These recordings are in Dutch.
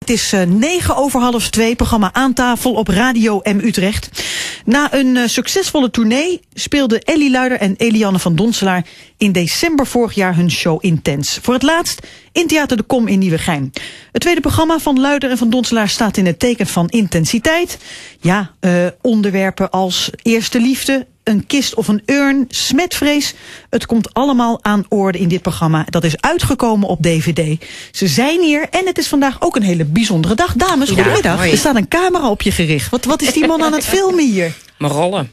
Het is 1:09, programma Aan tafel op Radio M Utrecht. Na een succesvolle tournee speelden Elly Luider en Eliane van Donselaar in december vorig jaar hun show Intens. Voor het laatst in Theater de Kom in Nieuwegein. Het tweede programma van Luider en van Donselaar staat in het teken van intensiteit. Ja, onderwerpen als eerste liefde, een kist of een urn, smetvrees. Het komt allemaal aan orde in dit programma. Dat is uitgekomen op DVD. Ze zijn hier en het is vandaag ook een hele bijzondere dag. Dames, goedemiddag. Er staat een camera op je gericht. Wat is die man aan het filmen hier? Mijn rollen.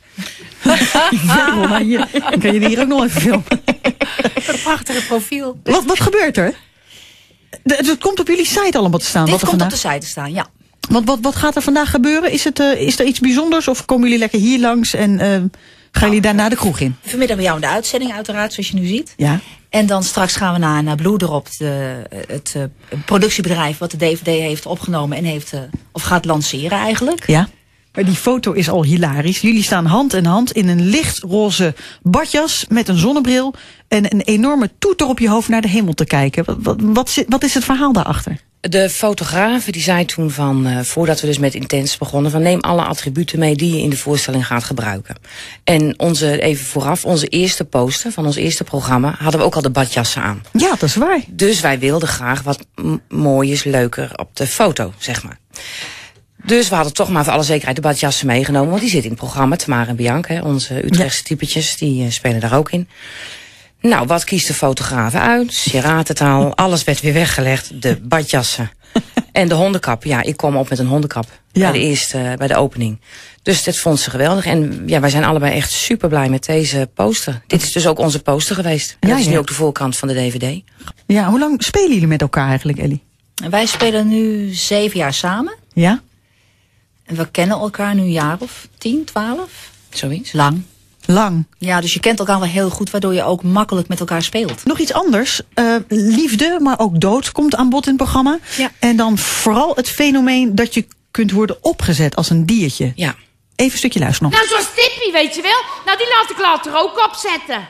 Dan kan je hier ook nog even filmen. Dat prachtige profiel. Wat gebeurt er? Het komt op jullie site allemaal te staan. Dit wat er komt vandaag... op de site te staan, ja. Wat gaat er vandaag gebeuren? Is er iets bijzonders of komen jullie lekker hier langs en gaan jullie daarna de kroeg in? Vanmiddag bij jou in de uitzending uiteraard, zoals je nu ziet. Ja. En dan straks gaan we naar Bloederop, het productiebedrijf wat de DVD heeft opgenomen en of gaat lanceren eigenlijk. Ja. Maar die foto is al hilarisch. Jullie staan hand in hand in een lichtroze badjas met een zonnebril en een enorme toeter op je hoofd naar de hemel te kijken. Wat is het verhaal daarachter? De fotograaf die zei toen voordat we dus met Intens begonnen, van neem alle attributen mee die je in de voorstelling gaat gebruiken. En even vooraf, onze eerste poster van ons eerste programma hadden we ook al de badjassen aan. Ja, dat is waar. Dus wij wilden graag wat mooiers, leuker op de foto, zeg maar. Dus we hadden toch maar voor alle zekerheid de badjassen meegenomen, want die zitten in het programma. Tamara en Bianca, onze Utrechtse typetjes, die spelen daar ook in. Nou, wat kiest de fotograaf uit? Je raadt het al, alles werd weer weggelegd. De badjassen. En de hondenkap. Ja, ik kwam op met een hondenkap. Ja. Bij de opening. Dus dat vond ze geweldig. En ja, wij zijn allebei echt super blij met deze poster. Dit is dus ook onze poster geweest. En dat is nu ook de voorkant van de DVD. Ja, hoe lang spelen jullie met elkaar eigenlijk, Elly? Wij spelen nu 7 jaar samen. Ja. En we kennen elkaar nu een jaar of 10, 12. Zoiets. Lang. Ja, dus je kent elkaar wel heel goed, waardoor je ook makkelijk met elkaar speelt. Nog iets anders. Liefde, maar ook dood komt aan bod in het programma. Ja. En dan vooral het fenomeen dat je kunt worden opgezet als een diertje. Ja. Even een stukje luisteren nog. Nou, zoals Tippie, weet je wel. Nou, die laat ik later ook opzetten.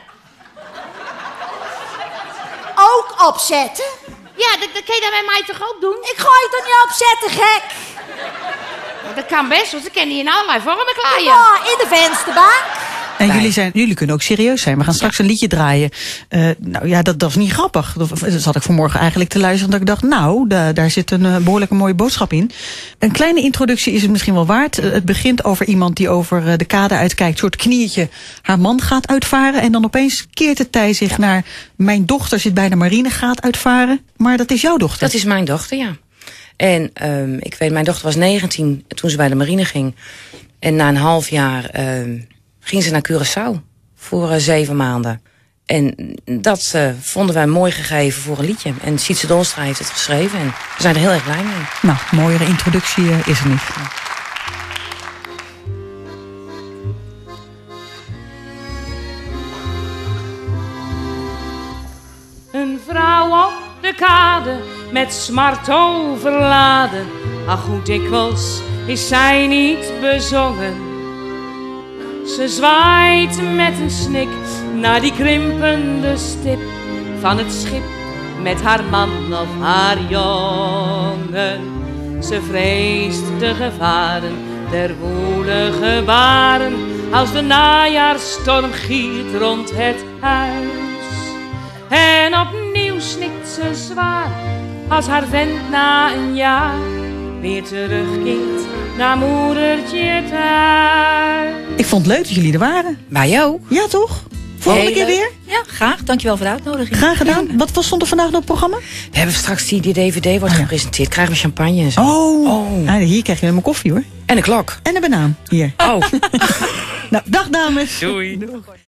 Ook opzetten? Ja, dat kan je dat bij mij toch ook doen? Ik ga je toch niet opzetten, gek? Dat kan best, want ze kennen je in allerlei vormen klaaien. Ja, in de vensterbank. En jullie kunnen ook serieus zijn. We gaan straks een liedje draaien. Nou ja, dat is niet grappig. Dat zat ik vanmorgen eigenlijk te luisteren. Dat ik dacht, nou, daar zit een behoorlijke mooie boodschap in. Een kleine introductie is het misschien wel waard. Het begint over iemand die over de kade uitkijkt. Een soort knietje haar man gaat uitvaren. En dan opeens keert het tij zich naar... Mijn dochter zit bij de marine, gaat uitvaren. Maar dat is jouw dochter. Dat is mijn dochter, ja. En ik weet, mijn dochter was 19 toen ze bij de marine ging. En na een half jaar ging ze naar Curaçao voor 7 maanden. En dat vonden wij mooi gegeven voor een liedje. En Sietse Dolstra heeft het geschreven en we zijn er heel erg blij mee. Nou, mooiere introductie is er niet. Een vrouw op de kade, met smart overladen. Ach, hoe dikwijls is zij niet bezongen. Ze zwaait met een snik naar die krimpende stip van het schip met haar man of haar jongen. Ze vreest de gevaren der woelige baren als de najaarsstorm giert rond het huis. En opnieuw snikt ze zwaar als haar vent na een jaar weer terugkeert naar moedertje thuis. Ik vond het leuk dat jullie er waren. Wij ook. Ja, toch? Volgende keer weer? Ja, graag. Dankjewel voor de uitnodiging. Graag gedaan. Ja. Wat stond er vandaag nog op het programma? We hebben straks die DVD wordt gepresenteerd. Krijgen we champagne en zo. Oh. Ah, hier krijg je helemaal koffie hoor. En een klok. En een banaan. Hier. Oh. Nou, dag dames. Doei.